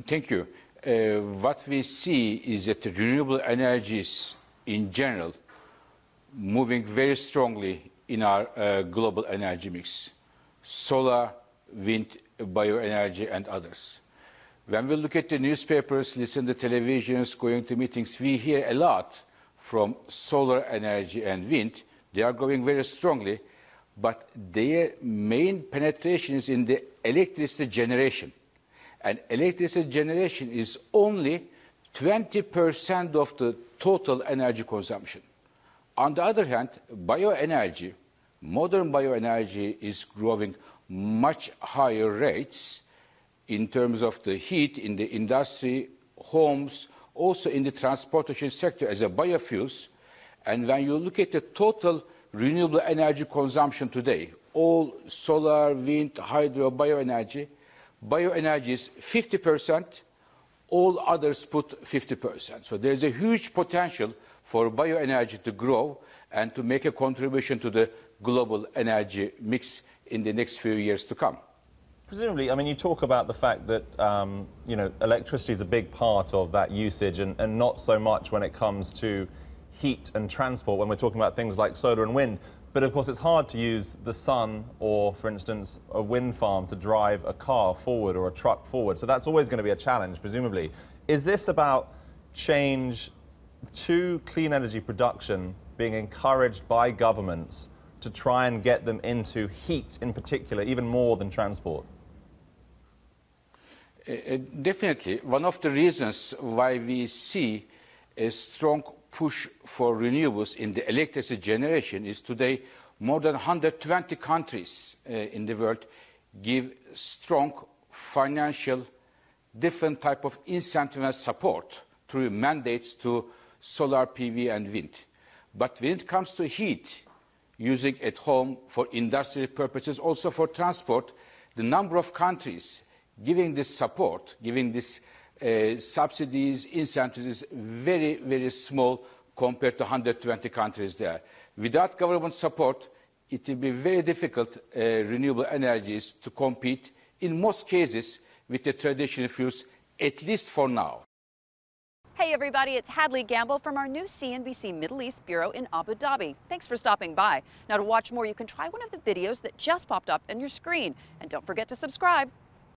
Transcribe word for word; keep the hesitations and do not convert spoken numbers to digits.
Thank you. Uh, what we see is that the renewable energies in general moving very strongly in our uh, global energy mix. Solar, wind, bioenergy, and others. When we look at the newspapers, listen to televisions, going to meetings, we hear a lot from solar energy and wind. They are growing very strongly, but their main penetration is in the electricity generation. And electricity generation is only twenty percent of the total energy consumption. On the other hand, bioenergy, modern bioenergy is growing much higher rates in terms of the heat in the industry, homes, also in the transportation sector as a biofuels. And when you look at the total renewable energy consumption today, all solar, wind, hydro, bioenergy, bioenergy is fifty percent, all others put fifty percent. So there's a huge potential for bioenergy to grow and to make a contribution to the global energy mix in the next few years to come. Presumably, I mean, you talk about the fact that, um, you know, electricity is a big part of that usage and, and not so much when it comes to heat and transport, when we're talking about things like solar and wind. But of course, it's hard to use the sun or, for instance, a wind farm to drive a car forward or a truck forward. So that's always going to be a challenge, presumably. Is this about change to clean energy production being encouraged by governments to try and get them into heat in particular, even more than transport? Uh, definitely. One of the reasons why we see a strong push for renewables in the electricity generation is today more than one hundred twenty countries uh, in the world give strong financial, different type of incentive and support through mandates to solar P V and wind. But when it comes to heat, using at home for industrial purposes, also for transport, the number of countries giving this support, giving this uh, subsidies, incentives is very, very small compared to one hundred twenty countries there. Without government support, it will be very difficult uh, renewable energies to compete, in most cases, with the traditional fuels, at least for now. Hey everybody, it's Hadley Gamble from our new C N B C Middle East Bureau in Abu Dhabi. Thanks for stopping by. Now to watch more, you can try one of the videos that just popped up on your screen. And don't forget to subscribe.